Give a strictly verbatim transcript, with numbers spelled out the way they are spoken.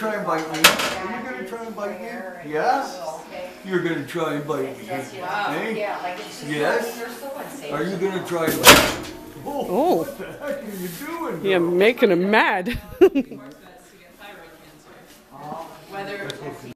try and bite me? Are you gonna try and bite me? Yeah? You're gonna try and bite me. Hey? Yes? Are you gonna try and bite me? Oh, Oh. what the heck are you doing? Yeah, making him mad. Whether